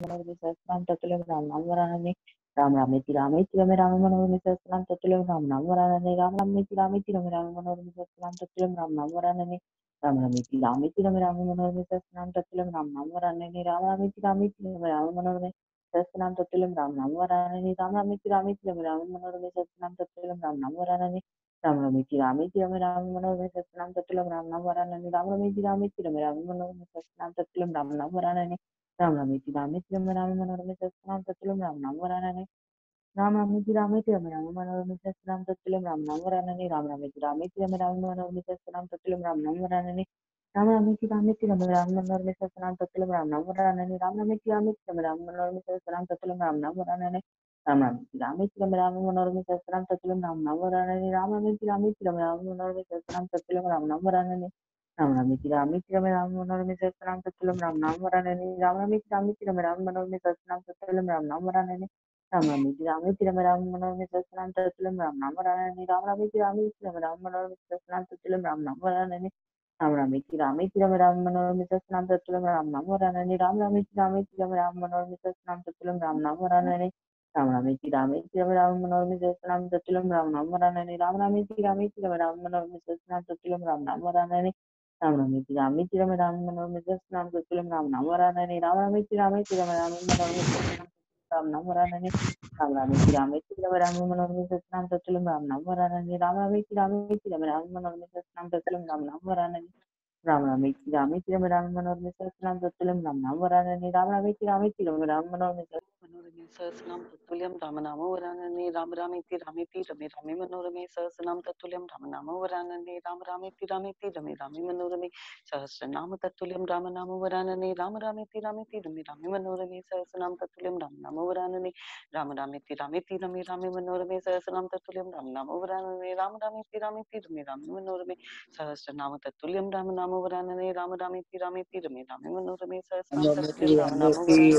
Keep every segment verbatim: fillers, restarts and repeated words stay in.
मनोरमे सहस्रनाम तत्तुल्यं राम नाम वरानने राम रामेति रामेति रमे रामे मनोरमे सहस्रनाम तत्तुल्यं राम नाम वरानने राम रामेति रामेति रमे रामे मनोरमे सहस्रनाम तत्तुल्यं राम नाम वरानने राम रामेति रामेति रमे रामे मनोरमे सहस्रनाम तत्तुल्यं राम नाम वरानने राम रामेति रामेति रमे रामे मनोरमे सहस्रनाम तत्तुल्यं राम नाम वरानने राम रामेति रामेति रमे रामे मनोरमे सहस्रनाम तत्तुल्यं राम नाम वरानने राम रामेति रामेति रमे रामे मनोरमे सहस्रनाम तत्तुल्यं राम नाम वरानने राम रामेति रामेति रमे रामे मनोरमे सहस्रनाम तत्तुल्यं राम नाम वरानने राम रामेति रामेति रमे रामे मनोरमे सहस्रनाम तत्तुल्यं राम नाम वरानने राम रामेति रामेति रमे रामे मनोरमे सहस्रनाम तत्तुल्यं राम नाम वरानने राम रामेति रामेति रमे रामे मनोरमे सहस्रनाम तत्तुल्यं राम नाम वरानने राम रामेति रामेति रमे रामे मनोरमे सहस्रनाम तत्तुल्यं राम नाम वरानने राम रामेति रामेति रमे रामे मनोरमे सहस्रनाम तत्तुल्यं राम नाम वरानने राम रामेति रामेति रमे रामे मनोरमे सहस्रनाम तत्तुल्यं राम नाम वरानने राम रामेति रामेति रमे रामे मनोरमे सहस्रनाम तत्तुल्यं राम नाम वरानने राम रामेति रामेति रमे रामे मनोरमे सहस्रनाम तत्तुल्यं राम नाम वरानने राम रामेति रामेति रमे रामे मनोरमे सहस्रनाम तत्तुल्यं राम नाम वरानने राम रामेति रामेति रमे रामे मनोरमे सहस्रनाम तत्तुल्यं राम नाम वरानने राम रामेति रामेति रमे रामे मनोरमे सहस्रनाम तत्तुल्यं राम नाम वरानने राम रामेति रामेति रमे रामे मनोरमे सहस्रनाम तत्तुल्यं राम नाम वरानने राम रामेति रामेति रमे रामे मनोरमे सहस्रनाम तत्तुल्यं राम नाम वरानने राम रामेति रामेति रमे रामे मनोरमे सहस्रनाम तत्तुल्यं राम नाम वरानने राम रामेति रामेति रमे रामे मनोरमे सहस्रनाम तत्तुल्यं राम नाम वरानने राम रामेति रामेति रमे रामे मनोरमे सहस्रनाम तत्तुल्यं राम नाम वरानने राम रामेति रामेति रमे रामे मनोरमे सहस्रनाम राम नाम वरानने राम रामेति रामेति रमे रामे मनोरमे सहस्रनाम तत्तुल्यं राम नाम वरानने राम रामेति रामेति रमे रामे मनोरमे सहस्रनाम तत्तुल्यं राम नाम वरानने राम रामेति रामेति रमे रामे मनोरमे सहस्रनाम तत्तुल्यं राम नाम वरानने राम रामेति रामेति रमे रामे मनोरमे मनोरमे सहस्रनाम तत्तुल्यं राम नाम वरानने राम रामेति रामेति रमे रामे मनोरमे सहस्रनाम तत्तुल्यं राम नाम वरानने राम रामेति रामेति रमे रामे मनोरमे सहस्रनाम तत्तुल्यं राम नाम वरानने राम रामेति रामेति रमे रामे मनोरमे सहस्रनाम तत्तुल्यं राम नाम वरानने राम रामेति रामेति रमे रामे मनोरमे सहस्रनाम तत्तुल्यं राम नाम वरानने राम रामेति रामेति रमे रामे मनोरमे सहस्रनाम तत्तुल्यं राम नाम वरानने राम रामेति रामेति रमे रामे मनोरमे सहस्रनाम तत्तुल्यं राम नाम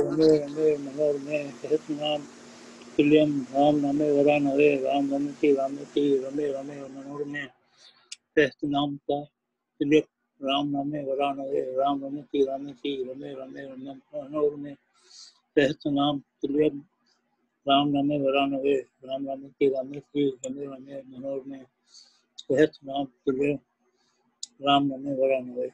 वरानने सहस्रनाम तुल्यं राम नाम वरानने राम रामेति रामेति रमे रामे मनोरमे सहस्रनाम तुल्यं राम नाम वरानने राम रामेति रामेति रमे रामे मनोरमे सहस्रनाम तुल्यं राम नाम वरानने राम रामेति रामेति रमे रामे मनोरमे सहस्रनाम तुल्यं राम नाम वरानने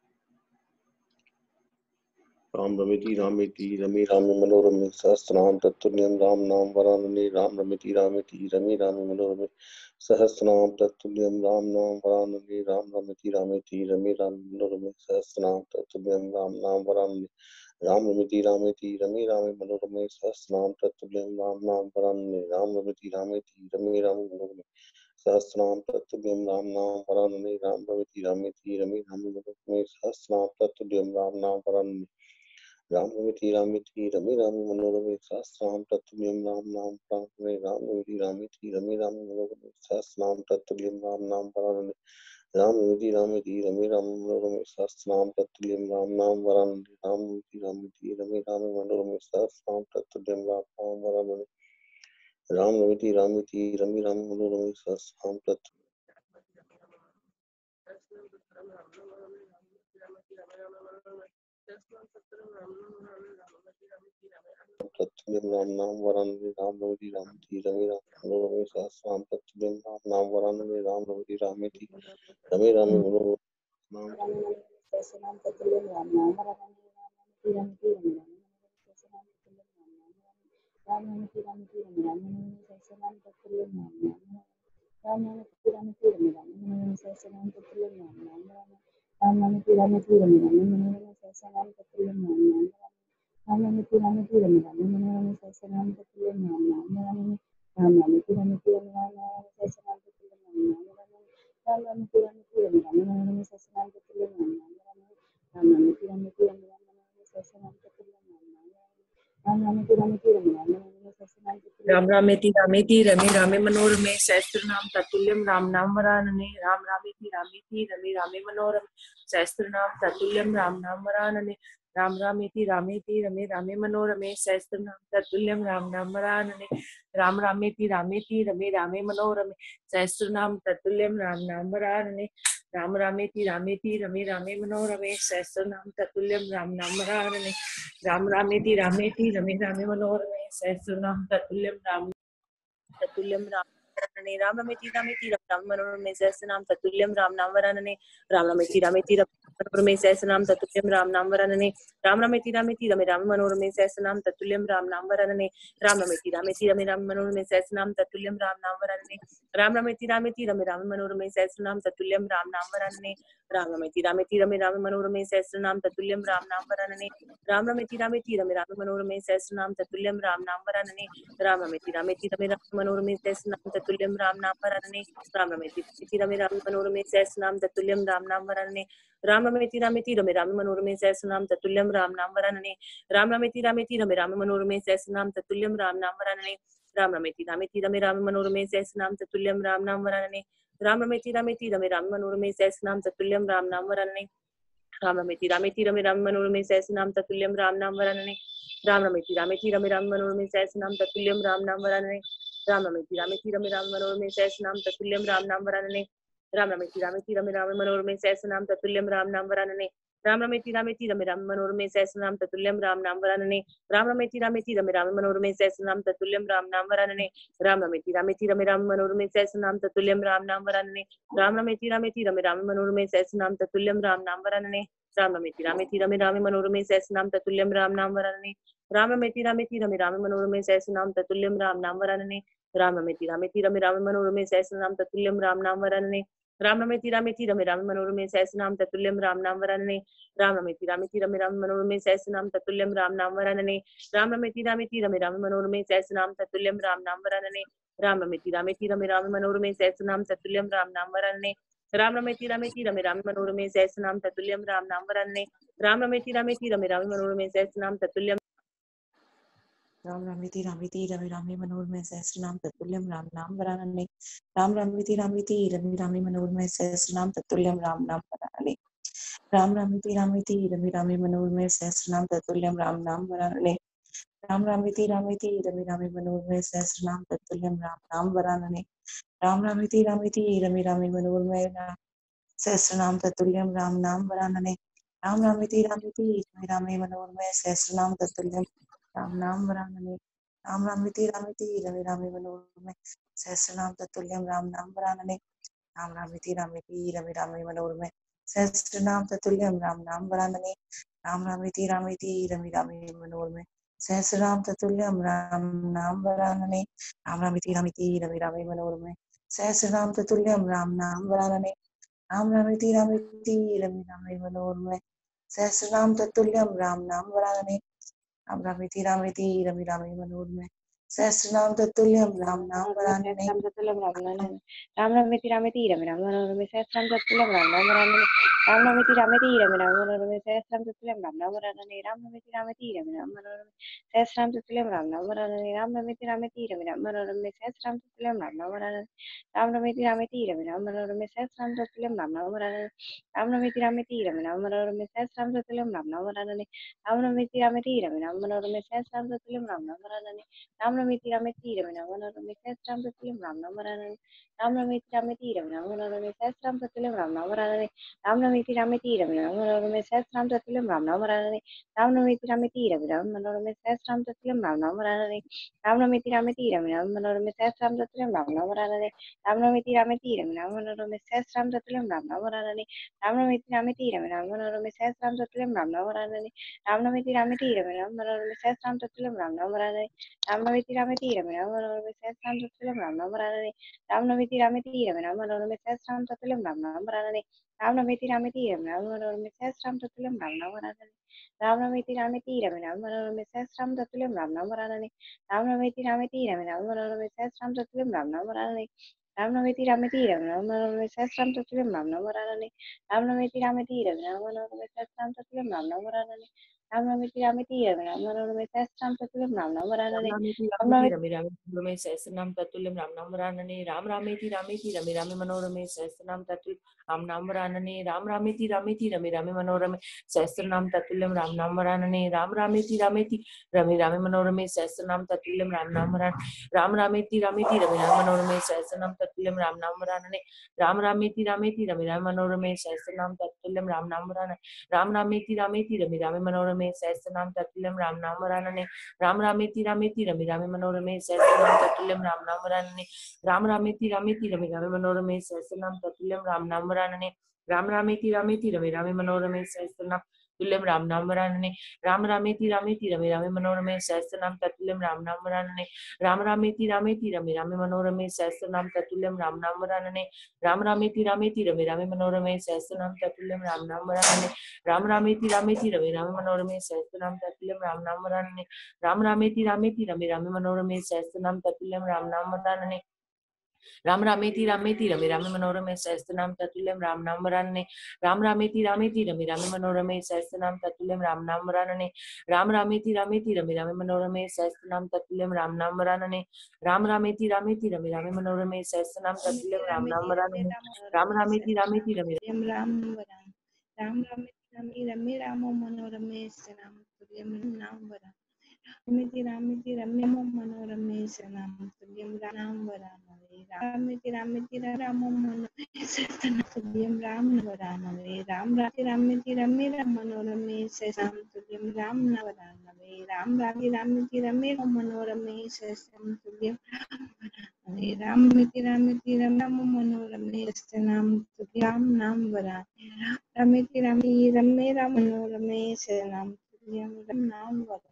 राम रमेति रामेति रमे रामे मनोरमे सहस्रनाम तत्तुल्यं राम नाम वरानने राम रमेति रामेति रमे रामे मनोरमे सहस्रनाम तत्तुल्यं राम नाम वरानने राम रमेति रामेति रमे रामे मनोरमे सहस्रनाम तत्तुल्यं राम नाम वरानने राम रमेति रामेति रमे रामे मनोरमे सहस्रनाम तत्तुल्यं राम नाम वरानने राम रमेति रामेति रमे रामे मनोरमे सहस्रनाम तत्तुल्यं राम नाम वरानने राम रमेति रामेति रमे रामे मनोरमे सहस्रनाम तत्तुल्यं राम नाम वरानने राम रमेति रामेति रमे रामे मनोरमे सहस्रनाम तत्तुल्यं राम नाम वरानने राम रमेति रामेति रमे रामे मनोरमे सहस्रनाम तत्तुल्यं राम नाम वरानने राम रमेति रामेति रमे रामे मनोरमे सहस्रनाम तत्तुल्यं राम नाम वरानने राम रमेति रामेति रमे रामे मनोरमे सहस्रनाम तत्तुल्यं राम नाम वरानने राम रमेति रामेति रमे रामे मनोरमे सहस्रनाम तत्तुल्यं तत्तुल्यं राम नाम वरानने राम रमेति रामेति रमे रामे मनोरमे सहस्रनाम तत्तुल्यं राम नाम वरानने राम रमेति रामेति रमे रामे मनोरमे सहस्रनाम तत्तुल्यं राम नाम वरानने राम रामेति रामेति रमे रामे मनोरमे सहस्रनाम तत्तुल्यं राम नाम राम रामेति रामेति रमे रामे मनोरमे सहस्रनाम तत्तुल्यं राम नाम राम रामेति रामेति रमे रामे मनोरमे सहस्रनाम तत्तुल्यं राम नाम राम रामेति रामेति रमे रामे मनोरमे सहस्रनाम तत्तुल्यं राम नाम राम रामेति रामेति रमे रामे सहस्रनाम तत्तुल्यं राम नाम राम रामेति रामेति रमे रामे मनोरमे सहस्रनाम तत्तुल्यं राम नाम राम रामेति रामेति रमे रामे मनोरमे सहस्रनाम तत्तुल्यं राम नाम राम रामेति रामेति रमे रामे मनोरमे सहस्रनाम राम रामेति रामेति रमे रामे मनोरमे सहस्रनाम तत्तुल्यं राम नाम वरानने राम रामेति रामेति रमे रामे मनोरमे सहस्रनाम तत्तुल्यं राम नाम वरानने राम रामेति रामेति रमे रामे मनोरमे सहस्रनाम तत्तुल्यं राम नाम वरानने राम रामेति रामेति रमे रामे मनोरमे सहस्रनाम तत्तुल्यं राम नाम वरानने राम रामेति रामेति रमे रामे मनोरमे सहस्रनाम तत्तुल्यं राम नाम वरानने राम रामेति रामेति रमे रामे मनोरमे सहस्रनाम तत्तुल्यं राम तत्तुल्यं राम वरानने राम रामेति रामेति रमे रामे मनोरमे सहस्रनाम तत्तुल्यं राम नाम वरानने राम रामेति रामेति रमे मनोरमे सहस्रनाम तत्तुल्यं राम नाम वरानने राम रामेति रामेति रमे रामे मनोरमे सहस्रनाम तत्तुल्यं राम नाम वरानने राम रामेति रामेति रमे रामे मनोरमे सहस्रनाम तत्तुल्यं राम नाम वरानने राम रामेति रामेति रमे रामे मनोरमे सहस्रनाम तत्तुल्यं राम नाम वरानने राम रामेति रामेति रमे रामे मनोरमे सहस्रनाम तत्तुल्यं राम नाम वरानने राम रामेति रामेति रमे रामे मनोरमे सहस्रनाम तत्तुल्यं राम नाम वरानने राम रामेति रामेति रमे रामे मनोरमे सहस्रनाम तत्तुल्यं राम नाम वरानने राम रामेति रामेति रमे रामे मनोरमे सहस्रनाम तत्तुल्यं राम नाम वरानने राम रामेति रामेति रमे रामे मनोरमे सहस्रनाम तत्तुल्यं राम नाम वरानने राम रामेति रामेति रमे रामे मनोरमे सहस्रनाम तत्तुल्यं राम नाम वरानने राम रामेति रामेति रमे रामे मनोरमे सहस्रनाम तत्तुल्यं राम नाम वरानने राम रामेति रामेति रमे रामे मनोरमे सहस्रनाम तत्तुल्यं राम नाम वरानने राम रामेति रामेति रमे रामे मनोरमे सहस्रनाम तत्तुल्यं राम नाम वरानने राम रामेति रामेति रमे रामे मनोरमे सहस्रनाम तत्तुल्यं राम नाम वरानने राम रामेति रामेति रमे रामे मनोरमे सहस्रनाम तत्तुल्यं राम नाम वरानने राम रामेति रामेति रमे रामे मनोरमे सहस्रनाम तत्तुल्यं राम नाम वरानने राम रामेति रामेति रमे रामे मनोरमे सहस्रनाम तत्तुल्यं राम नाम वरानने राम रामेति रामेति रमे रामे मनोरमे सहस्रनाम तत्तुल्यं राम नाम वरानने राम रामेति रामेति रमे रामे मनोरमे सहस्रनाम तत्तुल्यं राम नाम वरानने राम रामेति रामेति रमे रामे मनोरमे सहस्रनाम तत्तुल्यं राम नाम वरानने राम रामेति रामेति रमे रामे मनोरमे सहस्रनाम तत्तुल्यं राम नाम वरानने राम रामेति रामेति रमे रामे मनोरमे सहस्रनाम तत्तुल्यं राम नाम वरानने राम रामेति रामेति रमे रामे मनोरमे सहस्रनाम तत्तुल्यं राम नाम वरानने राम रामेति रामेति रमे रामे मनोरमे सहस्रनाम तत्तुल्यं राम नाम वरानने राम रामेति रामेति रमे रामे मनोरमे सहस्रनाम तत्तुल्यं राम नाम वरानने राम रामेति रामेति रमे रामे मनोरमे सहस्रनाम तत्तुल्यं राम नाम वरानने राम रामेति रामेति रमे रामे मनोरमे सहस्रनाम तत्तुल्यं राम नाम वरानने राम रामेति रामेति रमे रामे मनोरमे सहस्रनाम तत्तुल्यं राम नाम वरानने राम रामेति रामेति रमे रामे मनोरमे सहस्रनाम तत्तुल्यं राम रामेति रामेति रमे रामे मनोरमे सहस्रनाम तत्तुल्यं राम नाम वरानने राम रामेति रामेति रमे रामे मनोरमे सहस्रनाम तत्तुल्यं राम नाम वरानने राम रामेति रामेति रमे रामे मनोरमे सहस्रनाम तत्तुल्यं राम नाम वरानने राम रामेति रामेति रमे रामे मनोरमे सहस्रनाम तत्तुल्यं राम नाम वरानने राम रामेति रामेति रमे रामे मनोरमे सहस्रनाम तत्तुल्यं राम नाम वरानने राम रामेति रामेति रमे रामे मनोरमे सहस्रनाम तत्तुल्यं राम नाम वरानने राम रामेति रामेति रमे रामे मनोरमे सहस्रनाम तत्तुल्यं राम नाम वरानने राम रामेति रामेति रमे रामे मनोरमे सहस्रनाम तत्तुल्यं राम नाम वरानने राम रामेति रामेति रमे रामे मनोरमे सहस्रनाम तत्तुल्यं राम नाम वरानने राम रामेति रामेति रमे रामे मनोरमे सहस्रनाम तत्तुल्यं राम नाम वरानने राम रामेति रामेति रमे रामे मनोरमे सहस्रनाम तत्तुल्यं राम नाम वरानने राम रामेति रामेति रमे रामे मनोरमे सहस्रनाम तत्तुल्यं राम नाम वरानने राम तत्तुल्यं राम नाम राम रामेति रामेति रमे रामे मनोरमे सहस्रनाम तत्तुल्यं राम नाम वरानने राम रामेति रामेति रमे रामे मनोरमे सहस्रनाम तत्तुल्यं राम नाम वरानने राम रामेति रामेति रमे रामे मनोरमे सहस्रनाम तत्तुल्यं राम नाम वरानने राम रामेति रामेति रमे रामे मनोरमे सहस्रनाम तत्तुल्यं राम नाम वरानने राम रामेति रामेति रमे रामे मनोरमे सहस्रनाम तत्तुल्यं राम नाम वरानने राम रामेति रामेति रमे रामे मनोरमे सहस्रनाम तत्तुल्यं राम नाम वरानने राम रामेति रामेति रमे रामे मनोरमे सहस्रनाम तत्तुल्यं राम नाम वरानने राम रामेति रामेति रमे रामे मनोरमे सहस्रनाम तत्तुल्यं राम नाम वरानने राम रामेति रामेति रमे रामे मनोरमे सहस्रनाम तत्तुल्यं राम नाम वरानने राम रामेति रामेति रमे रामे मनोरमे सहस्रनाम तत्तुल्यं राम नाम वरानने राम रामेति रामेति रमे रामे मनोरमे सहस्रनाम तत्तुल्यं राम नाम वरानने राम रामेति रामेति रमे रामे मनोरमे सहस्रनाम तत्तुल्यं राम नाम वरानने राम रामेति रामेति रमे रामे मनोरमे सहस्रनाम तत्तुल्यं राम नाम वरानने राम रामेति रामेति रमे रामे मनोरमे सहस्रनाम तत्तुल्यं राम नाम वरानने राम रामेति रामेति रमे रामे मनोरमे सहस्रनाम तत्तुल्यं राम नाम वरानने राम रामेति रामेति रमे रामे मनोरमे सहस्रनाम तत्तुल्यं राम नाम वरानने राम रामेति रामेति रमे रामे मनोरमे सहस्रनाम तत्तुल्यं राम नाम वरानने राम रामेति रामेति रमे रामे मनोरमे सहस्रनाम तत्तुल्यं राम नाम वरानने राम रामेति रामेति रमे रामे मनोरमे सहस्रनाम तत्तुल्यं राम नाम वरानने राम रामेति रामेति रमे रामे मनोरमे सहस्रनाम तत्तुल्यं राम नाम वरानने राम रामेति रामेति रमे रामे मनोरमे सहस्रनाम तत्तुल्यं राम नाम वरानने राम रामेति रामेति रमे रामे मनोरमे सहस्रनाम तत्तुल्यं राम नाम वरानने राम रामेति रामेति रमे रामे मनोरमे सहस्रनाम तत्तुल्यं राम नाम वरानने रामेति राम रामेति रामेति रमे रामे मनोरमे सहस्रनाम तत्तुल्यं राम नाम वरानने राम रामेति रामेति रमे रामे मनोरमे सहस्रनाम तत्तुल्यं राम नाम वरानने राम रामेति रामेति रमे रामे मनोरमे सहस्रनाम तत्तुल्यं राम नाम वरानने राम रामेति रामेति रमे रामे मनोरमे सहस्रनाम तत्तुल्यं राम नाम वरान राम रामेति रामेति रमे रामे मनोरमे सहस्रनाम तत्तुल्यं राम नाम वरानने राम रामेति रामेति रमे रामे मनोरमे सहस्रनाम तत्तुल्यं राम नाम वरान राम रामेति रामेति रमे रामे मनोरमे सहस्रनाम तत्तुल्यं राम नाम वरानने राम रामेति रामेति रमे रामे मनोरमे सहस्रनाम तत्तुल्यं राम नाम वरानने राम रामेति रामेति रमे रामे मनोरमे सहस्रनाम तत्तुल्यं राम नाम वरानने राम रामेति रामेति रमे रामे मनोरमे सहस्रनाम तुल्यं राम नाम वरानने राम रामेति रामेति रमे रामे मनोरमे सहस्रनाम तत्तुल्यं राम नाम वरानने राम रामेति रामेति रमे रामे मनोरमे सहस्रनाम तत्तुल्यं राम नाम वरानने राम रामेति रामेति रमे रामे मनोरमे सहस्रनाम तत्तुल्यं राम नाम वरानने राम रामेति रामेति रमे रामे मनोरमे सहस्रनाम तत्तुल्यं राम नाम वरानने राम रामेति रामेति रमे रामे मनोरमे सहस्रनाम तत्तुल्यं राम नाम वरानने राम रामेति रामेति रमे रामे मनोरमे सहस्रनाम तत्तुल्यं राम नाम वरानने राम रामेति रामेति रमे रामे मनोरमे सहस्रनाम तत्तुल्यं राम नाम वरानने राम रामेति रामेति रमे रामे मनोरमे सहस्रनाम तत्तुल्यं राम नाम वरानने राम रामेति रामेति रमे रामे मनोरमे सहस्रनाम तत्तुल्यं राम नाम वरानने राम रामेति रामेति रमे तुल्यं राम वरान राम रामेति रामेति रमे रामो मनोरमे सनाम तुल्यं नाम वरान रामेति रामेति रमे रामो मनोरमे सनाम तुल्यं राम वरान रामेति रामेति रामो मनोरमे सनाम तुल्यं राम वरान राम रामेति रामेति रमे राम मनोरमे सनाम तुल्यं राम वरान राम रामेति रामेति रमे राम मनोरमे सनाम तुल्यं राम रामेति रामेति रमे राम मनोरमे सनाम तुल्यं राम वरान रामेति रामेति रमे राम मनोरमे सनाम तुल्यं राम नाम वरान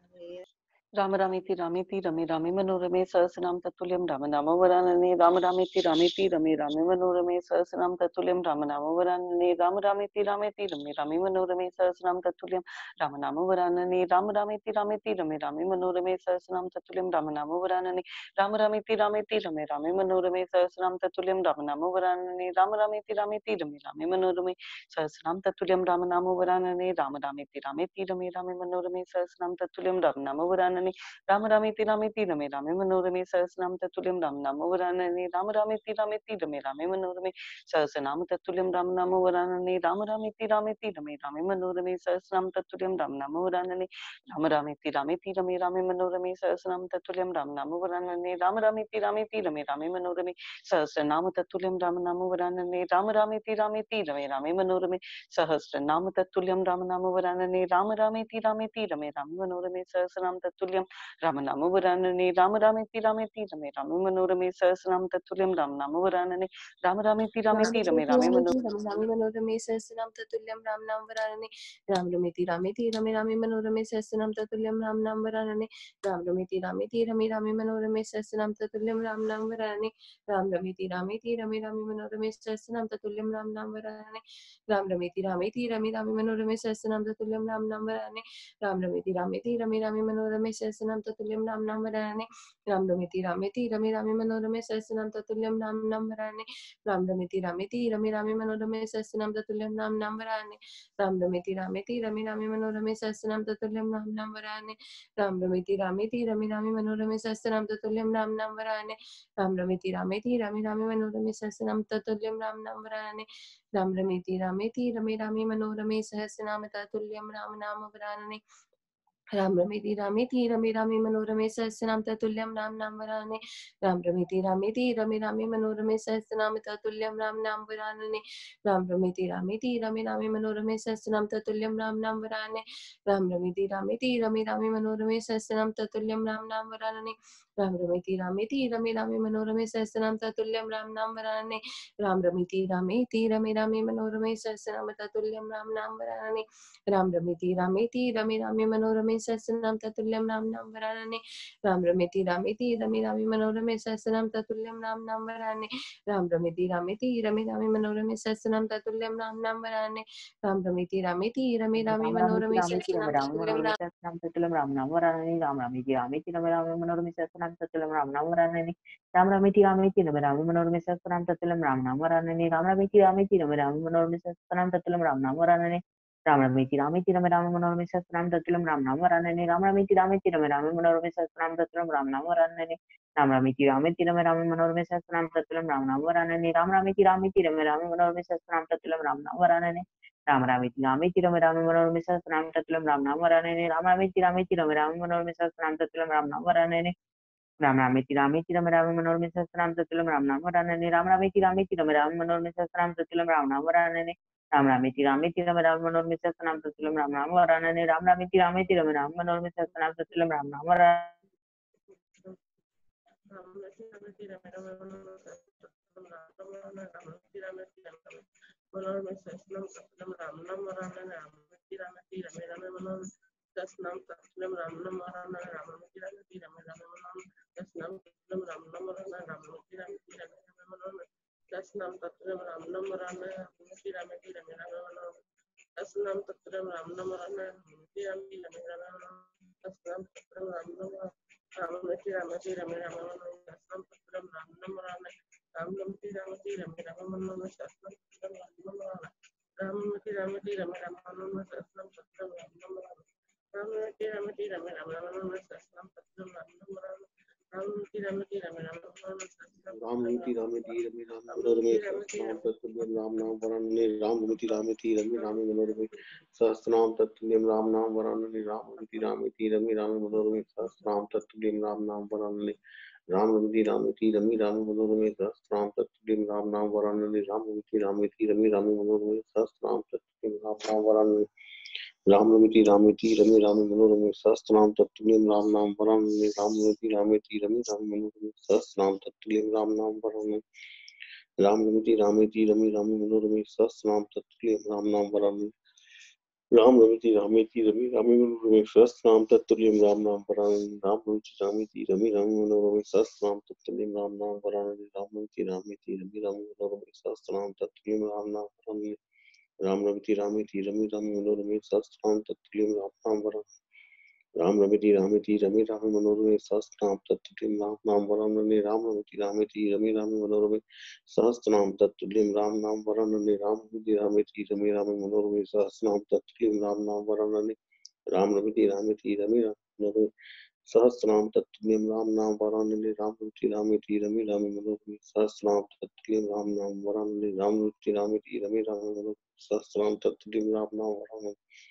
राम रामेति रामेति रमे रामे मनोरमे सहस्रनाम तत्तुल्यं राम नाम वरानने राम रामेति रामेति रमे रामे मनोरमे सहस्रनाम तत्तुल्यं राम नाम वरानने राम रामेति रामेति रमे रामे मनोरमे सहस्रनाम तत्तुल्यं राम नाम वरानने राम रामेति रामेति रमे रामे मनोरमे सहस्रनाम तत्तुल्यं राम नाम वरानने राम रामेति रामेति रमे रामे मनोरमे सहस्रनाम तत्तुल्यं राम नाम वरानने राम रामेति रामेति रमे रामे मनोरमे सहस्रनाम तत्तुल्यं राम नाम वरानने राम रामेति रामेति रमे रामे मनोरमे सहस्रनाम तत्तुल्यं राम नाम वरानने राम रामेति रामेति रमे रामे मनोरमे सहस्रनाम तत्तुल्यं राम नाम वरानने राम रामेति रामेति रमे रामे मनोरमे सहस्रनाम तत्तुल्यं राम नाम वरानने राम रामेति रामेति रमे रामे मनोरमे सहस्रनाम तत्तुल्यं राम नाम वरानने राम रामेति रामेति रमे रामे मनोरमे सहस्रनाम तत्तुल्यं राम नाम वरानने राम रामेति रामेति रमे रामे मनोरमे सहस्रनाम तत्तुल्यं राम नाम वरानने राम रामेति रामेति रमे रामे मनोरमे सहस्रनाम तत्तुल्यं राम नाम वरानने राम रामेति रामेति रमे रामे मनोरमे सहस्रनाम तत्तुल्यं राम नाम वरानने राम रामेति रामेति रमे रामे मनोरमे सहस्रनाम तत्तुल्यं राम नाम वरानने राम रामेति रामेति रमे रामे रामेति रामे मनोरमे सहस्रनाम तत्तुल्यं राम नाम वरानने राम रमेति रामेति रमे रामे मनोरमे सहस्रनाम तत्तुल्यं राम नाम वरानने राम रमेति रामेति रमे रामे मनोरमे सहस्रनाम तत्तुल्यं राम नाम वरानने राम रमेति रामेति रमे रामे मनोरमे सहस्रनाम तत्तुल्यं राम नाम वरानने राम रमेति रामेति रमे रामे मनोरमे सहस्रनाम तत्तुल्यं राम नाम वरानने राम रमेति रामेति रमे रामे मनोरमे सहस्रनाम तत्तुल्यं राम नाम वरानने राम रमेति रामेति रमे रामे मनोरमे सहस्रनाम तत्तुल्यं राम नाम वरानने राम रमेति रामेति रमे रामे मनोरमे सहस्रनाम तत्तुल्यं राम नाम वरानने राम रमेति रामेति रमे रामे मनोरमे सहस्रनाम तत्तुल्यं राम नाम वरानने राम रमेति रामेति रमे रामे मनोरमे सहस्रनाम तत्तुल्यं राम नाम वरानने राम रमेति रामेति रमे रामे मनोरमे सहस्रनाम तत्तुल्यं राम नाम वरानने राम रमेति रामेति रमे रामे मनोरमे सहस्रनाम तत्तुल्यं राम नाम वरानने राम रमेति रामेति रमे रामे मनोरमे सहस्रनाम तत्तुल्यं राम नाम वरानने राम रमेति रामेति रमे रामे मनोरमे सहस्रनाम तत्तुल्यं राम नाम वरानने राम रमेति रामेति रमे रामे मनोरमे सहस्रनाम तत्तुल्यं राम नाम वरानने राम रमेति रामेति रमे रामे मनोरमे सहस्रनाम तत्तुल्यं राम नाम वरानने राम रमेति रामेति रमे रामे मनोरमे सहस्रनाम तत्तुल्यं राम नाम वरानने राम रमेति रामेति रमे रामे मनोरमे सहस्रनाम तत्तुल्यं राम नाम वरानने राम रमेति रामेति रमे रामे मनोरमे सहस्रनाम तत्तुल्यं राम नाम वरानने राम रमेति रामेति रमे रामे मनोरमे सहस्रनाम तत्तुल्यं राम नाम वरानने राम रमेति रामेति रमे रामे मनोरमे सहस्रनाम तत्तुल्यं राम नाम वरानने राम रमेति रामेति रमे रामे राम रामेति मनोरमे रामेति रमे सहस्रनाम रामे तत्तुल्यं मनोरमे राम सहस्रनाम तत्तुल्यं राम नाम वरानने राम रामेति रामेति रमे रामे मनोरमे सहस्रनाम तत्तुल्यं राम नाम वरानने राम रामेति रामेति रमे रामे मनोरमे सहस्रनाम तत्तुल्यं राम नाम वरानने राम रामेति रामेति रमे रामे मनोरमे सहस्रनाम तत्तुल्यं राम नाम वरानने राम रमेति रामेति रमे रामे मनोरमे सहस्रनाम तत्तुल्यं राम नाम वरानने राम रमेति रामेति रमे रामे मनोरमे सहस्रनाम तत्तुल्यं राम नाम वरानने राम रमेति रामेति रमे रामे मनोरमे सहस्रनाम तत्तुल्यं राम नाम वरानने राम रमेति रामेति रमे रामे मनोरमे सहस्रनाम तत्तुल्यं राम नाम वरानने राम रमेति रामेति रमे रामे मनोरमे सहस्रनाम तत्तुल्यं राम नाम वरानने राम रमेति रामेति रमे रामे मनोरमे सहस्रनाम तत्तुल्यं राम नाम वरानने राम रामेति रामेति रमे रामे मनोरमे सहस्रनाम तत्तुल्यं राम नाम वरानने राम रमेति रामेति रमे रामे मनोरमे सहस्रनाम तत्तुल्यं राम नाम वरानने राम रामेति रामेति रमे रामे मनोरमे सहस्रनाम तत्तुल्यं राम नाम वरानने राम रामेति रामेति रमे रामे मनोरमे सहस्रनाम तत्तुल्यं राम नाम वरानने राम रमेति रामेति रमे रामे मनोरमे सहस्रनाम तत्तुल्यं राम नाम वरानने राम रमेति रामेति रमे रामे मनोरमे सहस्रनाम तत्तुल्यं राम नाम वरानने राम रमेति रामेति रमे रामे मनोरमे सहस्रनाम तत्तुल्यं राम नाम वरानने राम रमेति रामेति रमे रामे मनोरमे सहस्रनाम तत्तुल्यं राम नाम वरानने राम रमेति रामेति रमे रामे मनोरमे सहस्रनाम तत्तुल्यं राम नाम वरानने राम रमेति रामेति रमे रामे मनोरमे सहस्रनाम तत्तुल्यं राम नाम वरानने राम रमेति रामेति रमे रामे मनोरमे सहस्रनाम तत्तुल्यं राम नाम वरानने राम रमेति रामेति रमे रामे मनोरमे सहस्रनाम तत्तुल्यं राम नाम वरानने राम रमेति रामेति रमे रामे मनोरमे सहस्रनाम तत्तुल्यं राम नाम वरानने राम रमेति रामेति रमे रामे मनोरमे सहस्रनाम तत्तुल्यं राम नाम वरानने राम रमेति रामेति रमे रामे मनोरमे सहस्रनाम तत्तुल्यं राम नाम वरानने राम रमेति रामेति रमे रामे मनोरमे सहस्रनाम तत्तुल्यं राम नाम वरानने राम रमेति रामेति रमे रामे मनोरमे सहस्रनाम तत्तुल्यं राम नाम वरानने राम रमेति रामेति रमे रामे मनोरमे सहस्रनाम तत्तुल्यं राम नाम वरानने राम रमेति रामेति रमे रामे मनोरमे सहस्रनाम तत्तुल्यं राम नाम वरानने राम रमेति रामेति रमे रामे मनोरमे सहस्रनाम तत्तुल्यं राम नाम वरानने राम रमेति रामेति रमे रामे मनोरमे सहस्रनाम तत्तुल्यं राम नाम वरानने राम रमेति रामेति रमे रामे मनोरमे सहस्रनाम तत्तुल्यं राम नाम वरानने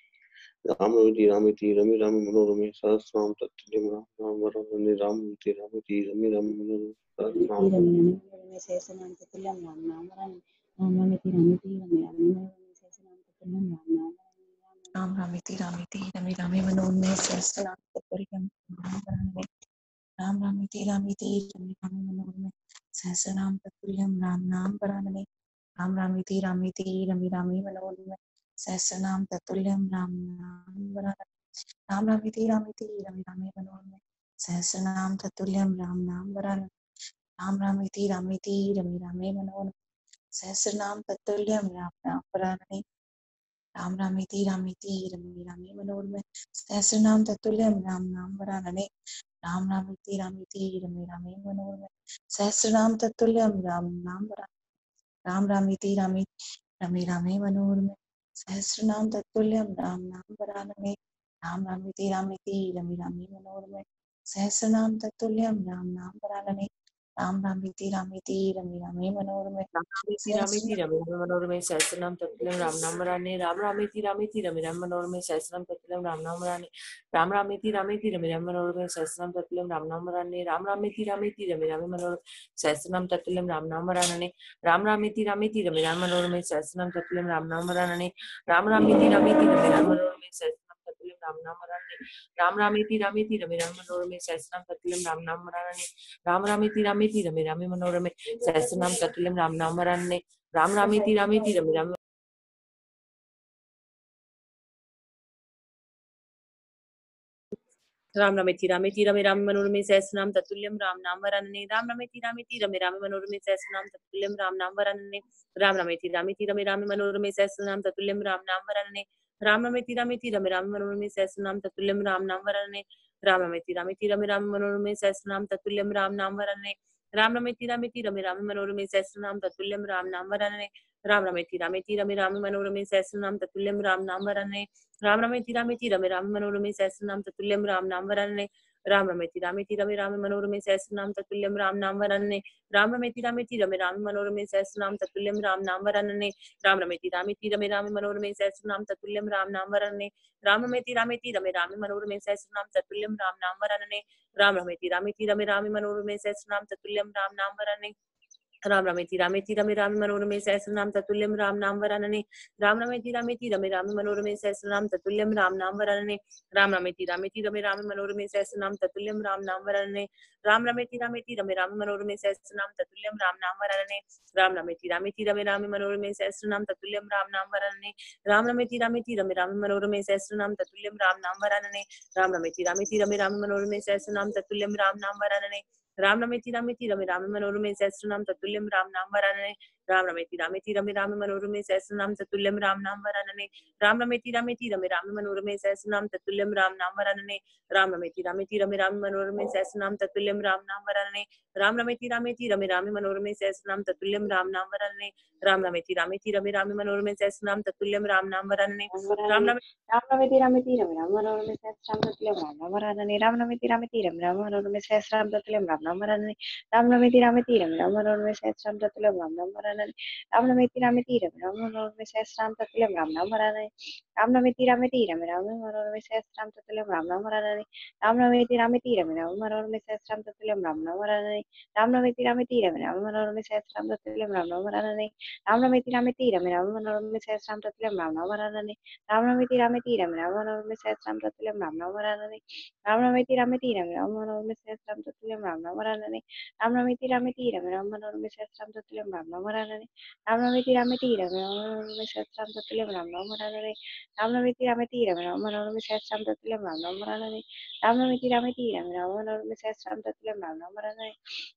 राम रमेति रामेति रमे रामे मनोरमे सहस्रनाम तत्तुल्यं राम नाम वरानने राम रमेति रामेति रमे रामे मनोरमे सहस्रनाम सहस्रनाम तत्तुल्यं राम नाम वरानने राम रमेति रामेति रमे रामे मनोरमे सहस्रनाम तत्तुल्यं राम नाम राम रमेति रामेति रमे रामे मनोरमे सहस्रनाम तत्तुल्यं राम वरानने राम रमेति रामेति रमे रामे मनोरमे सहस्रनाम तत्तुल्यं राम नाम वरानने राम रमेति रामेति रमे रामे मनोरमे सहस्रनाम तत्तुल्यं राम नाम वरानने राम रमेति रामेति रमे रामे मनोरमे सहस्रनाम तत्तुल्यं राम नाम वरानने राम रमेति रामेति रमे रामे मनोरमे सहस्रनाम तत्तुल्यं राम नाम वरानने राम रमेति रामेति रमे रामे मनोरमे सहस्रनाम तत्तुल्यं राम नाम वरानने राम रमेति रामेति रमे रामे मनोरमे सहस्रनाम तत्तुल्यं राम नाम वरानने राम रमेति रामेति रमे रामे मनोरमे सहस्रनाम तत्तुल्यं राम नाम वरानने राम रमेति रामेति रमे रामे मनोरमे सहस्रनाम तत्तुल्यं राम नाम वरानने राम रमेति रामेति रमे रामे मनोरमे रामेति रामेति रमे रामे मनोरमे सहस्रनाम तत्तुल्यं राम नाम वरानने राम रामेति रामेति रमे रामे मनोरमे सहस्रनाम तत्तुल्यं राम नाम वरानने राम रामेति रामेति रमे रामे मनोरमे सहस्रनाम तत्तुल्यं राम नाम वरानने राम रामेति रामेति रमे रामे मनोरमे सहस्रनाम तत्तुल्यं राम नाम वरानने राम रामेति रामेति रमे रामे मनोरमे सहस्रनाम तत्तुल्यं राम नाम वरानने राम रामेति रामेति रमे रामे मनोरमे सहस्रनाम तत्तुल्यं राम नाम वरानने राम रामेति रामेति रमे रामे मनोरमे सहस्रनाम तत्तुल्यं राम नाम वरानने राम रामेति रामेति रमे रामे मनोरमे सहस्रनाम तत्तुल्यं राम नाम वरानने राम रामेति रामेति रमे रामे राम रमेति रामेति रमे रामे मनोरमे सहस्रनाम तत्तुल्यं राम नाम वरानने राम रमेति रामेति रमे रामे मनोरमे सहस्रनाम तत्तुल्यं राम नाम वरानने राम रमेति रामेति रमे रामे मनोरमे सहस्रनाम तत्तुल्यं राम नाम वरानने राम रमेति रामेति रमे रामे मनोरमे सहस्रनाम तत्तुल्यं राम नाम वरानने राम रमेति रामेति रमे रामे मनोरमे सहस्रनाम तत्तुल्यं राम नाम वरानने राम रमेति रामेति रमे रामे मनोरमे सहस्रनाम तत्तुल्यं राम नाम वरानने राम रमेति रामेति रमे रामे मनोरमे सहस्रनाम तत्तुल्यं राम नाम वरानने राम रमेति रामेति रमे रामे मनोरमे सहस्रनाम तत्तुल्यं राम नाम वरानने राम रमेति रामेति रमे रामे मनोरमे सहस्रनाम तत्तुल्यं राम नाम वरानने राम रमेति रामेति रमे रामे मनोरमे सहस्रनाम तत्तुल्यं राम नाम वरानने राम रमेति रामेति रमे रामे मनोरमे सहस्रनाम तत्तुल्यं राम नाम वरानने राम रमेति रामेति रमे रामे मनोरमे सहस्रनाम तत्तुल्यं राम नाम वरानने राम रमेति रामेति रमे रामे मनोरमे सहस्रनाम तत्तुल्यं राम नाम वरानने राम रमेति रामेति रमे रामे मनोरमे सहस्रनाम तत्तुल्यं राम नाम वरानने राम रमेति रामेति रमे रामे मनोरमे सहस्रनाम तत्तुल्यं राम नाम वरानने राम रमेति रामेति रमे रामे मनोरमे सहस्रनाम तत्तुल्यं राम नाम वरानने राम रमेति रामेति रमे रामे मनोरमे सहस्रनाम तत्तुल्यं राम नाम वरानने राम रमेति रामेति रमे रामे मनोरमे सहस्रनाम तत्तुल्यं राम नाम वरानने राम रमेति रामेति रमे रामे मनोरमे सहस्रनाम तत्तुल्यं राम नाम वरानने राम रमेति रामेति रमे रामे मनोरमे सहस्रनाम तत्तुल्यं राम नाम वरानने राम रमेति रामेति रमे रामे मनोरमे सहस्रनाम तत्तुल्यं राम नाम वरानने राम रमेति रामेति रमे रामे मनोरमे सहस्रनाम तत्तुल्यं राम नाम वरानने राम रमेति रामेति रमे रामे मनोरमे सहस्रनाम तत्तुल्यं राम नाम वरानने राम रमेति रामेति रमे रामे मनोरमे सहस्रनाम तत्तुल्यं राम नाम वरानने राम रमेति रामेति रमे रामे मनोरमे सहस्रनाम तत्तुल्यं राम नाम वरानने राम रमेति रामेति रमे रामे मनोरमे सहस्रनाम तत्तुल्यं राम नाम वरानने राम राम रमेति रामेति रमे रामे मनोरमे सहस्रनाम तत्तुल्यं राम नाम वरानने राम रमेति रामेति रमे रामे मनोरमे सहस्रनाम तत्तुल्यं राम नाम वरानने राम रमेति रामेति रमे रामे मनोरमे सहस्रनाम तत्तुल्यं राम नाम वरानने राम रमेति रामेति रमे रामे मनोरमे सहस्रनाम तत्तुल्यं राम नाम वरानने राम रमेति रामेति रमे रामे मनोरमे सहस्रनाम तत्तुल्यं राम नाम वरानने राम रमेति रामेति रमे रामे मनोरमे सहस्रनाम तत्तुल्यं राम नाम वरानने राम रमेति रामेति रमे रामे मनोरमे सहस्रनाम तत्तुल्यं राम नाम वरानने राम रमेति रामेति रमे रामे मनोरमे सहस्रनाम तत्तुल्यं राम नाम वरानने राम रमेति रामेति रमे रामे मनोरमे सहस्रनाम तत्तुल्यं राम नाम वरानने राम रमेति रामेति रमे रामे मनोरमे सहस्रनाम तत्तुल्यं राम नाम वरानने राम रमेति रामेति रमे रामे मनोरमे सहस्रनाम तत्तुल्यं राम नाम वरानने राम रमेति रामेति रमे रामे मनोरमे सहस्रनाम तत्तुल्यं राम नाम वरानने राम रमेति रामेति रमे रामे मनोरमे सहस्रनाम तत्तुल्यं राम नाम वरानने राम रमेति रामेति रमे रामे मनोरमे सहस्रनाम तत्तुल्यं राम नाम वरानने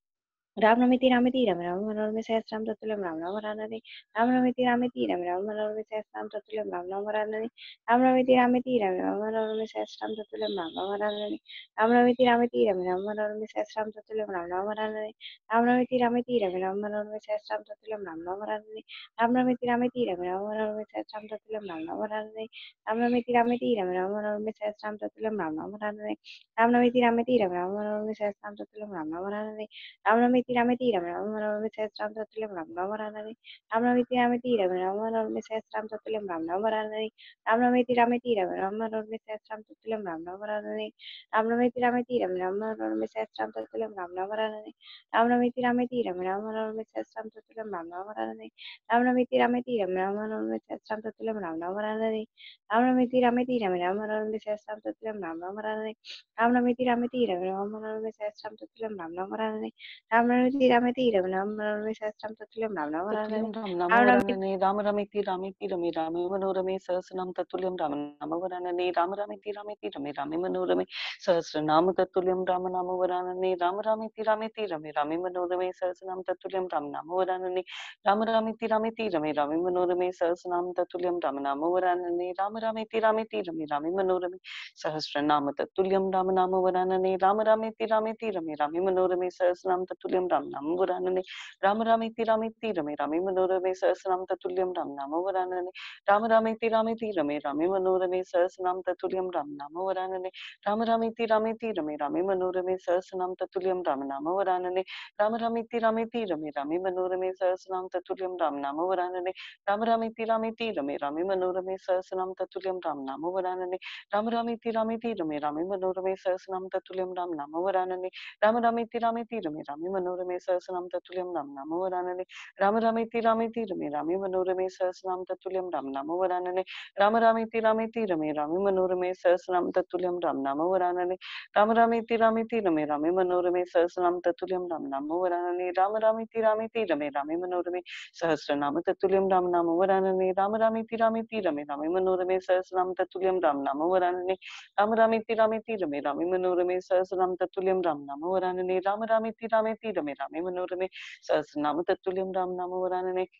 राम रमेति रामेति रमे रामे मनोरमे सहस्रनाम तत्तुल्यं राम नाम वरानने राम रमेति रामेति रमे रामे मनोरमे सहस्रनाम तत्तुल्यं राम नाम वरानने राम रमेति रामेति रमे रामे मनोरमे सहस्रनाम तत्तुल्यं राम नाम वरानने राम रमेति रामेति रमे रामे मनोरमे सहस्रनाम तत्तुल्यं राम नाम वरानने राम रमेति रामेति रमे रामे मनोरमे सहस्रनाम तत्तुल्यं राम नाम वरानने राम रमेति रामेति रमे रामे मनोरमे सहस्रनाम तत्तुल्यं राम नाम वरानने राम रमेति रामेति रमे रामे मनोरमे सहस्रनाम तत्तुल्यं राम नाम वरानने राम रमेति रामेति रमे रामे मनोरमे सहस्रनाम तत्तुल्यं राम नाम वरानने राम रमेति रामेति रमे रामे मनोरमे सहस्रनाम तत्तुल्यं राम नाम वरानने राम रमेति रामेति रमे रामे मनोरमे सहस्रनाम तत्तुल्यं राम नाम वरानने राम रमेति रामेति रमे रामे मनोरमे सहस्रनाम तत्तुल्यं राम नाम वरानने राम रमेति रामेति रमे रामे मनोरमे सहस्रनाम तत्तुल्यं राम नाम वरानने राम रमेति रामेति रमे रामे मनोरमे सहस्रनाम तत्तुल्यं राम नाम वरानने राम रमेति रामेति रमे रामे मनोरमे सहस्रनाम तत्तुल्यं राम नाम वरानने राम रमेति रामेति रमे रामे मनोरमे सहस्रनाम तत्तुल्यं राम नाम वरानने राम रमेति रामेति रमे रामे मनोरमे सहस्रनाम तत्तुल्यं राम नाम वरानने राम रमेति रामेति रमे रामे मनोरमे सहस्रनाम तत्तुल्यं राम नाम वरानने तत्तुल्यं राम नाम राम रमेति वरानने राम रमेति रामेति रमे रामे मनोरमे सहस्रनाम तत्तुल्यं राम नाम वरानने राम रमेति रामेति रमे रामे मनोरमे सहस्रनाम तत्तुल्यं राम नाम वरानने राम रमेति रामेति रमे रामे मनोरमे सहस्रनाम तत्तुल्यं राम नाम वरानने राम रमेति रामेति रमे रामे मनोरमे सहस्रनाम तत्तुल्यं राम नाम वरानने राम रमेति रामेति रमे रामे मनोरमे सहस्रनाम तत्तुल्यं राम नाम वरानने राम रमेति रामेति रमे रामे मनोरमे सहस्रनाम तत्तुल्यं राम नाम वरानने राम रामेति रामेति रमे रामे मनोरमे सहस्रनाम तत्तुल्यं राम नाम वरानने राम रामेति रामेति रमे रामे मनोरमे सहस्रनाम तत्तुल्यं राम नाम वरानने राम रामेति रामेति रमे रामे मनोरमे सहस्रनाम तत्तुल्यं राम नाम वरानने राम रामेति रामेति रमे रामे मनोरमे सहस्रनाम तत्तुल्यं राम नाम वरानने राम रामेति रामेति रमे रामे मनोरमे सहस्रनाम तत्तुल्यं राम नाम वरानने राम रामेति रामेति रमे रामे मनोरमे सहस्रनाम तत्तुल्यं राम नाम वरानने राम रामेति रामेति रमे रामे मनोरमे सहस्रनाम तत्तुल्यं राम नाम वरानने राम रामेति रामेति रमे रामे मनोरमे सहस्रनाम तत्तुल्यं राम नाम वरानने राम रामेति रामेति रमे रामे मनोरमे सहस्रनाम तत्तुल्यं राम नाम वरानने राम रामेति रामेति रमे रामे मनोरमे सहस्रनाम तत्तुल्यं राम नाम वरानने राम रामेति रामेति रमे रामे मनोरमे सहस्रनाम तत्तुल्यं राम नाम वरानने राम रामेति रामेति रमे रामे मनोरमे सहस्रनाम तत्तुल्यं राम नाम वरानने राम रामेति रामेति रमे रामे मनोरमे सहस्रनाम तत्तुल्यं राम नाम वरानने राम रामेति रामेति रमे रामे मनोरमे सहस्रनाम तत्तुल्यं राम नाम वरानने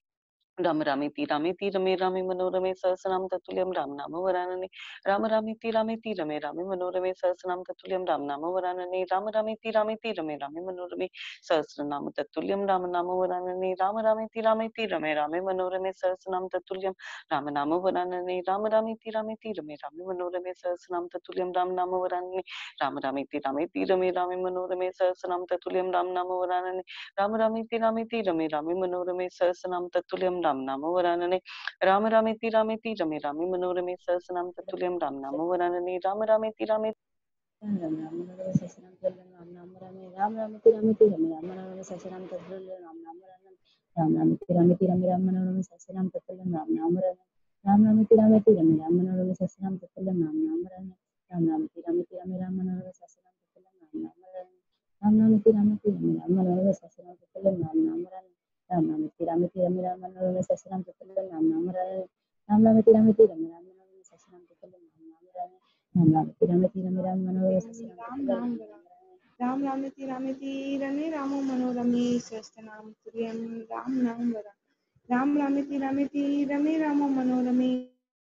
राम रामेति रामेति रमे रामे मनोरमे सहस्रनाम तत्तुल्यं राम नाम वरानने राम रामेति रामेति रमे रामे मनोरमे सहस्रनाम तत्तुल्यं राम नाम वरानने राम रामेति रामेति रमे रामे मनोरमे सहस्रनाम तत्तुल्यं राम नाम वरानने राम रामेति रामेति रमे रामे मनोरमे सहस्रनाम तत्तुल्यं राम नाम वरानने राम रामेति रामेति रमे रामे मनोरमे सहस्रनाम तत्तुल्यं राम नाम वरानने राम रामेति रामेति रमे रामे मनोरमे सहस्रनाम तत्तुल्यं राम नाम वरानने राम रामेति रामेति रमे रामे मनोरमे सहस्रनाम तत्तुल्यं राम नाम वरानने राम रामेति रामेति रमे रामे मनोरमे सहस्रनाम तत्तुल्यं राम नाम वरानने राम रामेति रामेति राम राम राम मनोरमे सहस्रनाम तत्तुल्यं राम नाम वरानने राम रामेति रामेति रमे राम मनोरमे सहस्रनाम तत्तुल्यं राम नाम वरानने राम रामेति रामेति रमे राम मनोरमे सहस्रनाम तत्तुल्यं राम नाम वरानने राम रामेति रामेति रमे राम मनोरमे सहस्रनाम तत्तुल्यं राम नाम वरानने राम रामेति रामेति रमे राम मनोरमे सहस्रनाम तत्तुल्यं राम नाम वरानने राम रामेति रामेति रमे राम मनोरमे सहस्रनाम तत्तुल्यं राम नाम वरानने राम रामेति रामेति रमे राम मनोरमे सहस्रनाम तत्तुल्यं राम नाम वरानने राम रामेति रामेति रमे राम मनोरमे सहस्रनाम तत्तुल्यं राम नाम वरानने राम रामेति रामेति रमे राम मनोरमे सहस्रनाम राम तत्तुल्यं नाम वरा राम रामेति रामेति रमे रामो मनोरमे सहस्रनाम तत्तुल्यं राम नाम वरा राम रामेति रामेति रमे रामो मनोरमे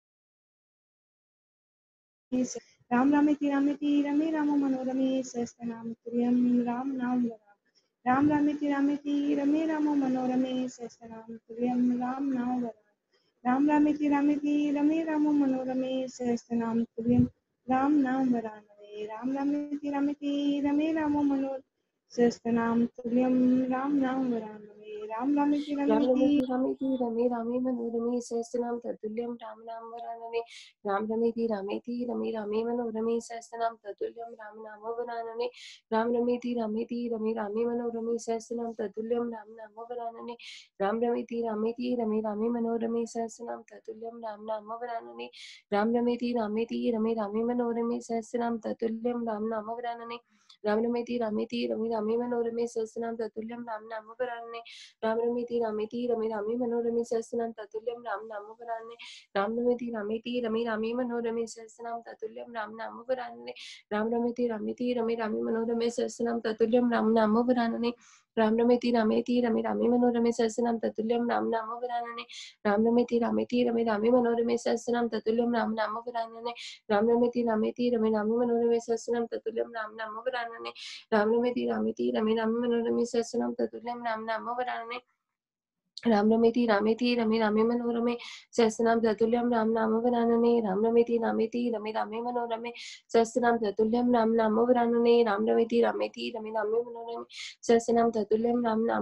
राम रामेति रामेति रमे रामो मनोरमे सहस्रनाम तत्तुल्यं राम नाम वरा राम रामेति रामेति रमे रामो मनोरमे सहस्रनाम तत्तुल्यं राम नाम वरा राम रामेति रामेति रमे रामो मनोरमे सहस्रनाम तत्तुल्यं राम नाम वरानने राम रामेति रामेति रमे रामो मनोर सहस्रनाम तत्तुल्यं राम नाम वरानने राम रामेति राम रामेति रमेति रामेति रमे रामे मनोरमे सहस्रनाम तत्तुल्यं राम नाम वरानने राम रमेति रामेति रमे रामे मनोरमे सहस्रनाम तत्तुल्यं राम नाम वरानने राम रमेति रामेति रमे रामे मनोरमे सहस्रनाम तत्तुल्यं राम नाम वरानने राम रमेति रामेति रमे रामे मनोरमे सहस्रनाम तत्तुल्यं राम नाम वरानने राम रमेति रामेति रमे रामे मनोरमे सहस्रनाम तत्तुल्यं राम नाम वरानने राम रमेति रामेति रमे रामे मनोरमे सहस्रनाम तत्तुल्यं राम नाम वरानने राम रमेति रामेति रमे रामे मनोरमे सहस्रनाम तत्तुल्यं राम नाम वरानने राम रमेति रामेति रमे रामे मनोरमे सहस्रनाम तत्तुल्यं राम नाम वरानने राम रमेति रामेति रमे रामे मनोरमे सहस्रनाम तत्तुल्यं राम नाम वरानने राम रमेति रामेति रमे रामे मनोरमे सहस्रनाम तत्तुल्यं राम नाम वरानने राम रमेति रामेति रमे रामे मनोरमे सहस्रनाम तत्तुल्यं राम नाम वरानने राम रमेति रामेति रमे रामे मनोरमे सहस्रनाम तत्तुल्यं राम नाम वरानने राम रमेति रामेति रमे रामे मनोरमे सहस्रनाम तत्तुल्यं राम नाम वरानने राम रमेति रामेति रमे रामे मनोरमे सहस्रनाम तत्तुल्यं राम नाम वरानने राम रमेति रामेति रमे रामे मनोरमे सहस्रनाम तत्तुल्यं राम नाम वरानने राम रमेति रामेति रमे रामे मनोरमे सहस्रनाम तत्तुल्यं राम नाम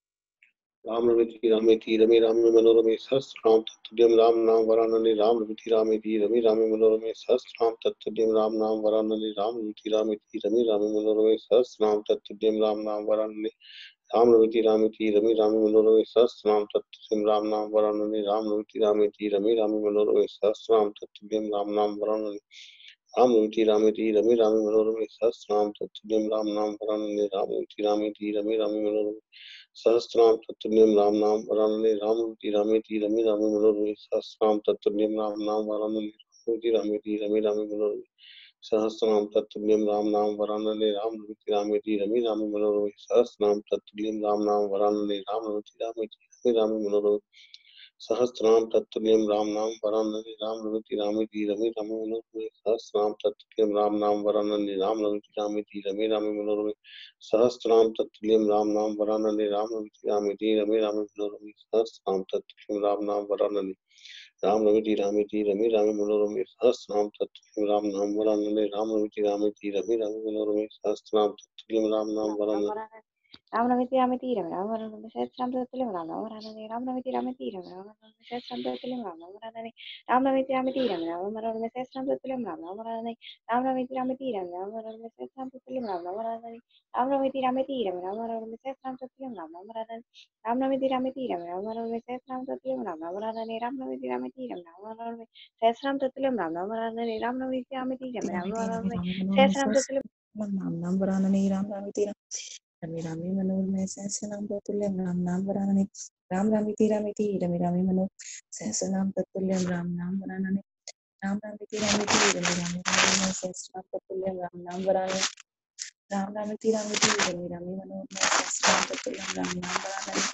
राम रमेति रामेति रमे रामे मनोरमे सहस्रनाम तत्तुल्यं राम नाम वरानने राम रमेति रामेति रमे रामे मनोरमे सहस्रनाम तत्तुल्यं राम नाम वरानने राम रमेति रामेति रमे रामे मनोरमे सहस्रनाम तत्तुल्यं राम नाम वरानने राम रमेति रामेति रमे रामे मनोरमे सहस्रनाम तत्तुल्यं राम नाम वरानने राम रमेति रामेति रमे रामे मनोरमे सहस्रनाम तत्तुल्यं राम नाम वरानने राम रमेति रामेति रमे रामे मनोरमे सहस्रनाम तत्तुल्यं राम नाम वरानने राम रमेति रामेति रमे रामे मनोरमे सहस्रनाम तत्तुल्यं राम नाम वरानने राम रमेति रामेति रमे रामे मनोरमे सहस्रनाम तत्तुल्यं राम नाम वरानने राम रमेति रामेति रमे रामे मनोरमे सहस्रनाम तत्तुल्यं राम नाम वरानने राम रमेति रामेति रमे रामे मनोरमे सहस्रनाम तत्तुल्यं राम नाम वरानने राम रमेति रामेति रमे रामे मनोरमे सहस्रनाम तत्तुल्यं राम नाम वरानने राम रमेति रामेति रमे रामे मनोरमे सहस्रनाम तत्तुल्यं राम नाम वरानने राम रमेति रामेति रमे रामे मनोरमे सहस्रनाम तत्तुल्यं राम नाम वरानने राम रमेति रामेति रमे रामे मनोरमे सहस्रनाम तत्तुल्यं राम नाम वरानने राम रमेति रामेति रमे रामे मनोरमे सहस्रनाम तत्तुल्यं राम नाम वरानने राम रमेति रामेति रमे रामे मनोरमे सहस्रनाम तत्तुल्यं राम नाम वरानने राम रमेति रामेति रमे रामे मनोरमे सहस्रनाम तत्तुल्यं राम नाम वरानने राम रमेति रामेति रमे रामे मनोरमे सहस्रनाम तत्तुल्यं राम नाम वरानने राम रमेति रामेति रमे रामे मनोरमे सहस्रनाम तत्तुल्यं राम नाम वरानने राम रमेति रामेति रमे रामे मनोरमे सहस्रनाम तत्तुल्यं राम नाम वरानने राम रमेति रामेति रमे रामे मनोरमे सहस्रनाम तत्तुल्यं राम नाम वरानने राम रमेति रामेति रमे रामे मनोरमे सहस्रनाम तत्तुल्यं राम नाम वरानने राम रमेति रामेति रमे रामे मनोरमे सहस्रनाम तत्तुल्यं राम नाम वरानने राम रमेति रामेति रमे रामे मनोरमे सहस्रनाम तत्तुल्यं राम नाम वरानने राम रामेति रमे रामे मनोरमे सहस्रनाम तत्तुल्यं राम नाम वरानने राम रामेति रामेति रमे रामे मनोरमे सहस्रनाम तत्तुल्यं राम नाम वरानने राम रामेति रामेति रमे रामे मनोरमे सहस्रनाम तत्तुल्यं राम नाम वरानने राम रामेति रामेति रमे रामे मनोरमे सहस्रनाम तत्तुल्यं राम नाम वरानने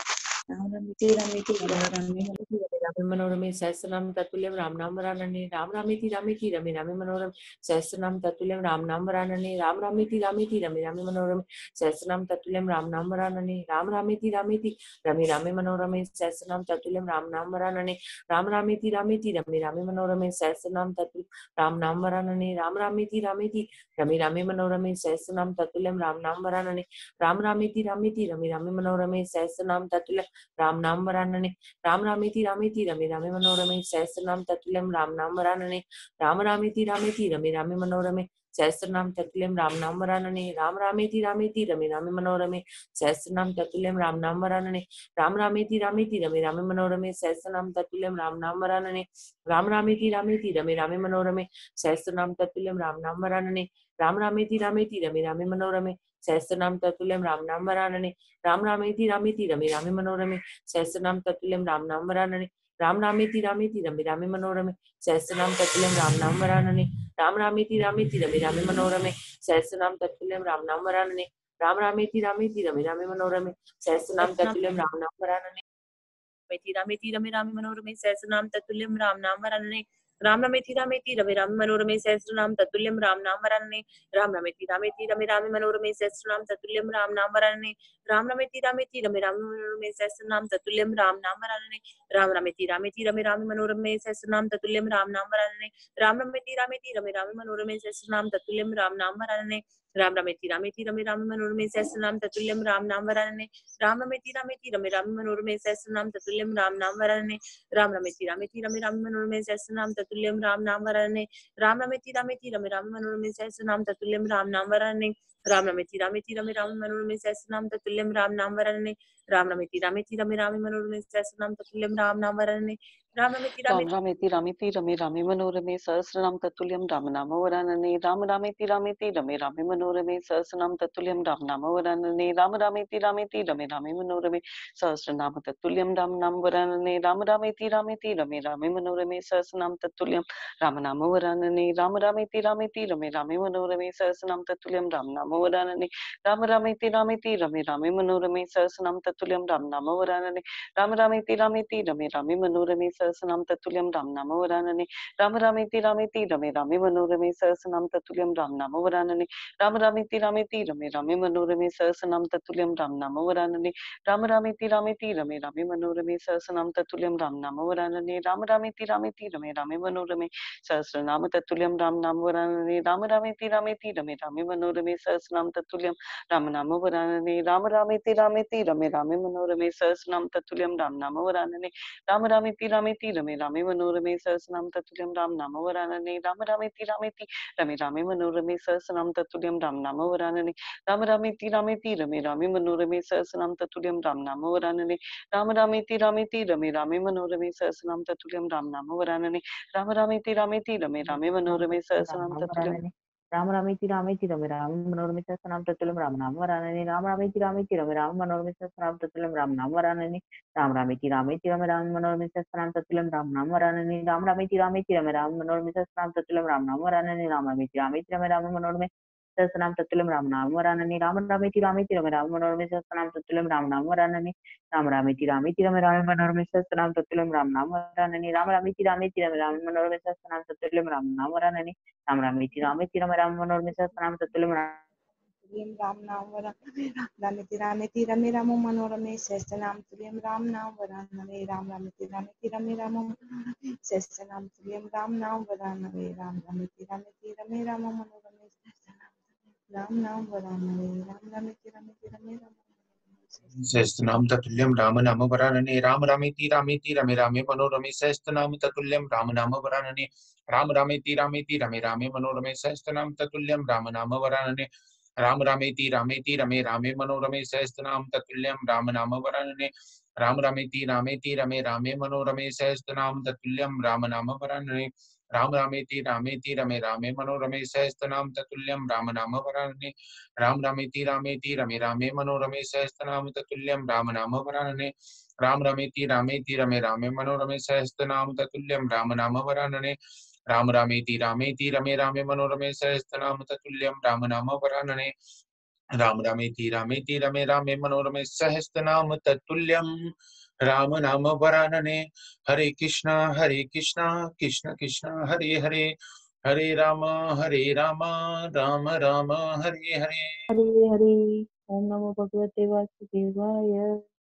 राम रमेति रमेति रमे रामे रामे मनोरमे सहस्रनाम तत्तुल्यं राम नाम वरानने राम रामेति रामेति रमे रामे मनोरम सहस्रनाम तत्तुल्यं राम नाम वरानने राम रामेति रामेति रमे रामे मनोरम सहस्रनाम तत्तुल्यं राम नाम वरानने राम रामेति रामेति रमे रामे मनोरमे सहस्रनाम तत्तुल्यं राम नाम वरानने राम रामेति रामेति रमे रामे मनोरमे सहस्रनाम तत्तुल्यं राम नाम वरानने राम रामेति रामेति रमे रामे मनोरमे सहस्रनाम तत्तुल्यं राम नाम वरानने राम रामेति रामेति रमे रामे मनोरमे सहस्रनाम तत्तुल्यं राम नाम वरानने राम रामेति रामेति रमे रामे मनोरमे सहस्रनाम तत्तुल्यं राम नाम वरानने राम रामेति रामेति रमे रामे मनोरमे सहस्रनाम तत्तुल्यं राम नाम वरानने राम रामेति रामेति रमे रामे मनोरमे सहस्रनाम तत्तुल्यं राम नाम वरानने राम रामेति रामेति रमे रामे मनोरमे सहस्रनाम तत्तुल्यं राम नाम वरानने राम रामेति रामेति रमे रामे मनोरमे सहस्रनाम तत्तुल्यं राम नाम वरानने राम रामेति रामेति रमे रामे मनोरमे सहस्रनाम तत्तुल्यं राम नाम वरानने राम रामेति रामेति रमे रामे मनोरमे सहस्रनाम तत्तुल्यं राम नाम वरानने राम रामेति रामेति रमे रामे मनोरमे सहस्रनाम तत्तुल्यं राम नाम वरानने राम रामेति रामेति रमे रामे मनोरमे सहस्रनाम तत्तुल्यं राम नाम वरानने राम रामेति रामेति रमे रामे मनोरमे सहस्रनाम तत्तुल्यं राम नाम वरानने रामेति रमे रामे मनोरमे सहस्रनाम तत्तुल्यं राम नाम वरानने राम रामेति रामेति रमे रामे मनोरमे सहस्रनाम तत्तुल्यं राम नाम वरानने राम रामेति रामेति रमे रामे मनोरमे सहस्रनाम तत्तुल्यं राम नाम वरानने राम रामेति रामेति रमे रामे मनोरमे सहस्रनाम तत्तुल्यं राम नाम वरानने राम रामेति रामेति रमे रामे मनोरमे सहस्रनाम तत्तुल्यं राम नाम वरानने राम रामेति रामेति रमे रामे मनोरमे सहस्रनाम तत्तुल्यं राम नाम वरानने राम रामेति रामेति रमे रामे मनोरमे सहस्रनाम तत्तुल्यं राम नाम वरानने राम रामेति रामेति रमे रामे मनोरमे सहस्रनाम तत्तुल्यं राम नाम वरानने राम रामेति रामेति रमे रामे मनोरमे सहस्रनाम तत्तुल्यं राम नाम वरानने राम रामेति रामेति रमे रामे मनोरमे सहस्रनाम तत्तुल्यं राम नाम वरानने राम रामेति रामेति रमे रामे मनोरमे सहस्रनाम तत्तुल्यं राम नाम वरानने राम रामेति रामेति रमे रामे मनोरमे सहस्रनाम तत्तुल्यं राम नाम वरानने राम रामेति राम रामेति रामेति रमे रामे मनोरमे सहस्रनाम तत्तुल्यं राम नाम वरानने राम रामेति रामेति रमे रामे मनोरमे सहस्रनाम तत्तुल्यं राम नाम वरानने राम रामेति रामेति रमे रामे मनोरमे सहस्रनाम तत्तुल्यं राम नाम वरानने राम रामेति रामेति रमे रामे मनोरमे सहस्रनाम तत्तुल्यं राम नाम वरानने राम रामेति रामेति रमे रामे मनोरमे सहस्रनाम तत्तुल्यं राम नाम वरानने राम रामेति रामेति रमे रामे मनोरमे सहस्रनाम तत्तुल्यं राम नाम वरानने राम रामेति रामेति रमे रामे मनोरमे सहस्रनाम तत्तुल्यं राम नाम वरानने राम रामेति रामेति रमे रामे मनोरमे सहस्रनाम तत्तुल्यं राम नाम वरानने राम रामेति रामेति रमे रामे मनोरमे सहस्रनाम तत्तुल्यं राम नाम वरानने राम रामेति रामेति रमे रामे मनोरमे सहस्रनाम तत्तुल्यं राम नाम वरानने राम रामेति रामेति रमे रामे मनोरमे सहस्रनाम तत्तुल्यं राम नाम वरानने राम रामेति रामेति रमे रामे मनोरमे सहस्रनाम तत्तुल्यं राम नाम वरानने राम रामेति रामेति रमे रामे मनोरमे सहस्रनाम तत्तुल्यं राम नाम वरानने राम रामेति रामेति रमे रामे मनोरमे सहस्रनाम तत्तुल्यं राम नाम वरानने राम रामेति रामेति रमे रामे मनोरमे सहस्रनाम तत्तुल्यं राम नाम वरानने राम रामेति रामेति रमे रामे मनोरमे सहस्रनाम तत्तुल्यं राम नाम वरानने राम रामेति रामेति रमे रामे मनोरमे सहस्रनाम तत्तुल्यं राम नाम वरानने राम रामेति रामेति रमे रामे मनोरमे सहस्रनाम तत्तुल्यं राम रामेति रामेति रमे रामे मनोरमे सहस्रनाम तत्तुल्यं राम नाम वरानने राम रामेति रामेति रमे रामे मनोरमे सहस्रनाम तत्तुल्यं राम नाम वरानने राम रामेति रामेति रमे रामे मनोरमे सहस्रनाम तत्तुल्यं राम नाम वरानने राम रामेति रामेति रमे रामे मनोरमे सहस्रनाम तत्तुल्यं राम नाम वरानने राम रामेति रामेति रमे रामे मनोरमे सहस्रनाम तत्तुल्यं राम नाम वरानने राम रामेति रामेति रमे रामे मनोरमे सहस्रनाम तत्तुल्यं राम नाम वरानने राम रामेति रामेति रमे रामे मनोरमे सहस्रनाम तत्तुल्यं राम नाम वरानने राम रामेति रामेति रमे रामे मनोरमे सहस्रनाम तत्तुल्यं राम नाम वरानने राम रामेति रामेति रमे रामे मनोरमे सहस्रनाम तत्तुल्यं राम नाम वरानने रामेति रामेति रमे रामो मनोरमे सहस्रनाम तुल्यं राम नाम वरानने राम रामेति रामेति रमे रामो मनोरमे सहस्रनाम तुल्यं राम नाम वरानने राम रामेति रामेति रमे रामो मनोरमे सहस्रनाम राम नाम वरानने राम रामेति रामेति रमे रामो सहस्रनाम तत्तुल्यं राम नाम वरानने राम रामेति रामेति रमे रामे मनोरमे सहस्रनाम तत्तुल्यं राम नाम वरानने राम रामेति रामेति रमे रामे मनोरमे सहस्रनाम तत्तुल्यं राम नाम वरानने राम रामेति रामेति रमे रामे मनोरमे सहस्रनाम तत्तुल्यं राम नाम वरानने राम रामेति रामेति रमे रामे मनोरमे सहस्रनाम तत्तुल्यं राम नाम वरानने राम रामेति रामेति रमे रामे मनोरमे सहस्रनाम तत्तुल्यं राम नाम वरानने राम रामेति रामेति रमे रामे मनोरमे सहस्रनाम तत्तुल्यं राम नाम वरानने राम रामेति रामेति रमे रामे मनोरमे सहस्रनाम तत्तुल्यं राम नाम वरानने राम रामेति रामेति रमे रामे मनोरमे सहस्रनाम तत्तुल्यं राम नाम वरानने राम रामेति रामेति रमे रामे मनोरमे सहस्रनाम तत्तुल्यम राम नाम वरानने। हरे कृष्णा हरे कृष्णा कृष्ण कृष्ण हरे हरे, हरे राम हरे राम राम राम हरे हरे। हरे हरे। ओम नमो भगवते वासुदेवाय।